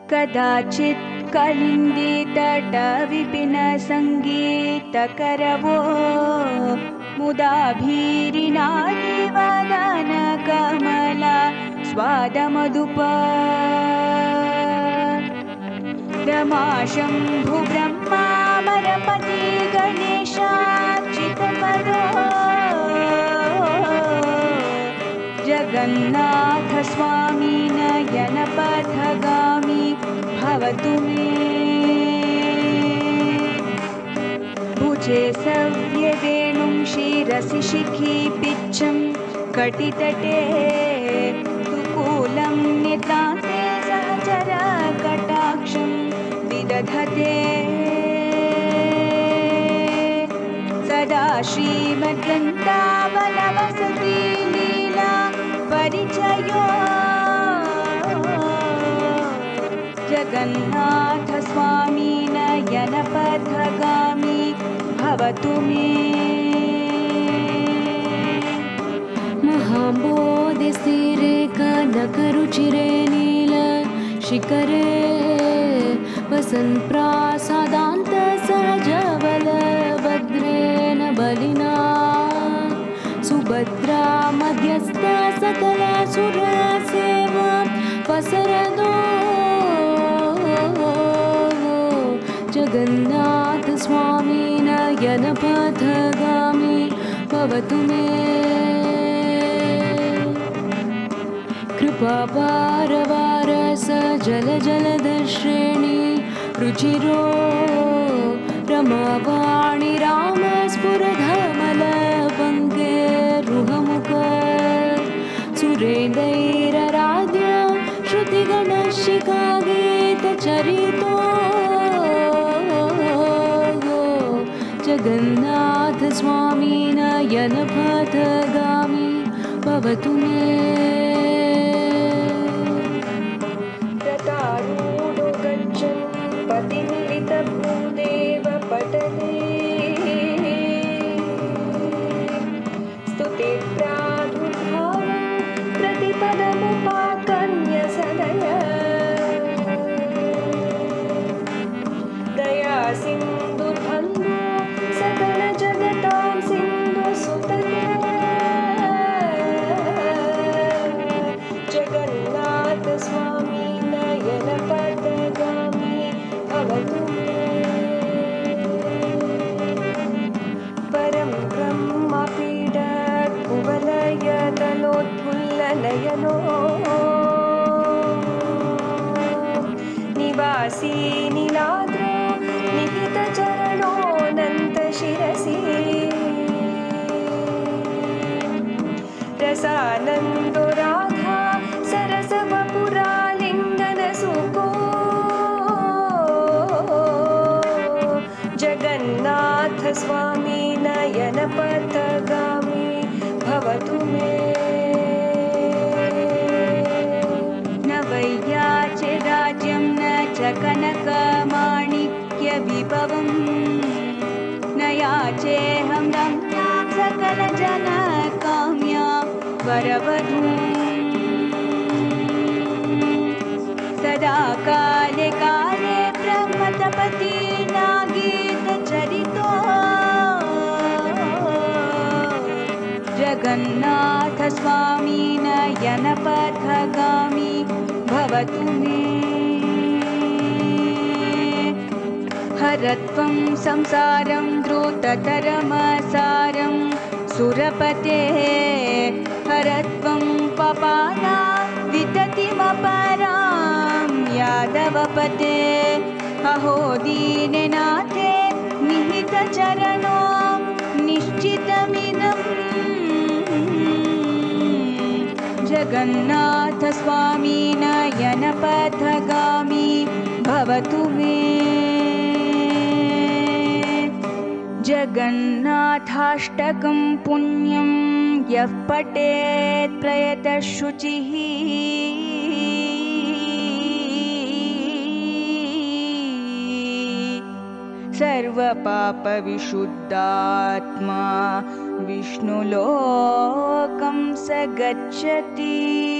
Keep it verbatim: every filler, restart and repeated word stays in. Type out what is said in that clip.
कदाचित् कलिन्दीतटविपिन सङ्गीतकरवो मुदाभीरिनारीवदन कमला स्वादमधुप रमाशम्भु ब्रह्मामरपति गणेशाच्युतपदो जगन्नाथ स्वामी नयनपथगामी भवतु मे भुजे सव्यवेणुं शिरसि शिखी पिच्छं कटितटे तुकूलं नितान्ते सहचर कटाक्षं विदधते सदा श्रीमद्वृन्दावनवसति लीला परिचयो जगन्नाथ स्वामी नयनपथगामी भवतु मे महाबोधिस्थिरे कनकरुचिरे नील शिखरे वसन्प्रासादान्त सहजबलभद्रेण बलिना सुभद्रा मध्यस्थ सकलासुरसेवा वसरदो जगन्नाथ स्वामी नयनपथगामी भवतु मे कृपापारवारस जल जलदश्रेणी रुचिरो रमावाणि राम स्फुरधमलभङ्गे रुहमुख सुरेन्द्रैराराध्य श्रुतिगणशिखा गीतचरितो जगन्नाथ स्वामी नयनपथगामी भवतु मे रतारूढो गच्छन् पतिमिलितभूदेव पटले स्तुते प्रादुर्भावं प्रतिपदमुपाकर्ण्य सदय दया सिन्धुर्बन्धो सकलजगतां सिन्धुसुतके जगन्नाथ स्वामी नयनपथगामी भवतु मे परं ब्रह्मपीडात् कुवलयतलोत्फुल्लनयनो निवासी नीलाद्रो निहितचरणोऽनन्तशिरसि रसानन्दो राधा सरसवपुरालिङ्गनसुको जगन्नाथ स्वामी नयनपथगामी भवतु मे न वैयाचे राज्यं न च कनकमाणिक्यविभवं न याचेऽहं रम्यां सकलजनकाम्या वरवधूं सदा काले काले ब्रह्मतपति नागीतचरितो जगन्नाथ स्वामी नयनपथगामी भवतु मे हरत्वं संसारं द्रुततरमसारं सुरपते हरत्वं पपाना विततिमपरां यादवपते अहो दीननाथे निहितचरणो निश्चितमिदम् जगन्नाथ स्वामी नयनपथगामी भवतु मे जगन्नाथाष्टकं पुण्यं यः पठेत् प्रयतः शुचिः सर्वपापविशुद्धात्मा विष्णुलोकं स गच्छति।